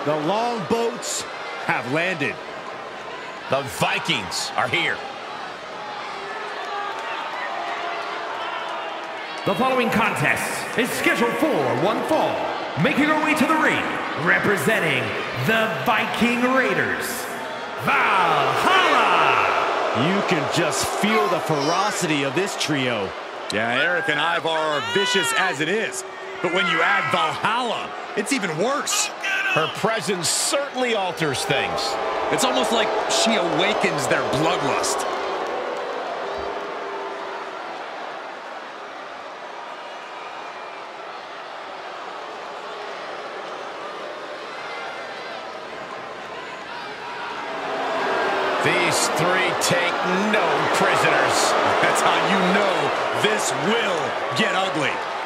The long boats have landed. The Vikings are here. The following contest is scheduled for one fall. Making her way to the ring, representing the Viking Raiders, Valhalla! You can just feel the ferocity of this trio. Yeah, Eric and Ivar are vicious as it is. But when you add Valhalla, it's even worse. Her presence certainly alters things. It's almost like she awakens their bloodlust. These three take no prisoners. That's how you know this will get ugly.